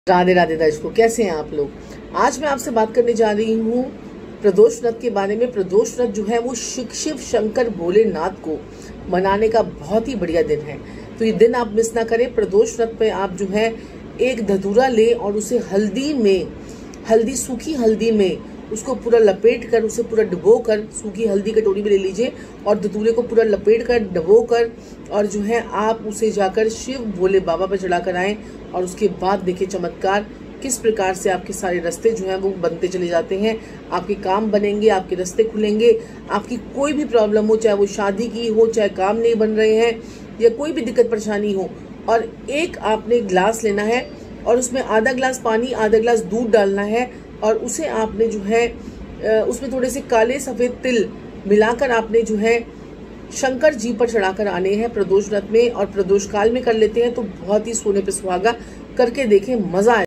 राधे राधे दर्शकों, कैसे हैं आप लोग। आज मैं आपसे बात करने जा रही हूँ प्रदोष व्रत के बारे में। प्रदोष व्रत जो है वो शिव शंकर भोलेनाथ को मनाने का बहुत ही बढ़िया दिन है, तो ये दिन आप मिस ना करें। प्रदोष व्रत पे आप जो है एक धतूरा ले और उसे सूखी हल्दी में उसको पूरा लपेट कर, उसे पूरा डुबो कर, सूखी हल्दी कटोरी में ले लीजिए और धतूरे को पूरा लपेट कर डुबो कर और जो है आप उसे जाकर शिव भोले बाबा पर चढ़ा कर आएँ। और उसके बाद देखिए चमत्कार किस प्रकार से आपके सारे रास्ते जो हैं वो बनते चले जाते हैं। आपके काम बनेंगे, आपके रास्ते खुलेंगे। आपकी कोई भी प्रॉब्लम हो, चाहे वो शादी की हो, चाहे काम नहीं बन रहे हैं या कोई भी दिक्कत परेशानी हो, और एक आपने ग्लास लेना है और उसमें आधा ग्लास पानी, आधा ग्लास दूध डालना है और उसे आपने जो है उसमें थोड़े से काले सफ़ेद तिल मिलाकर आपने जो है शंकर जी पर चढ़ाकर आने हैं प्रदोष व्रत में। और प्रदोष काल में कर लेते हैं तो बहुत ही सोने पे सुहागा। करके देखें, मजा आए।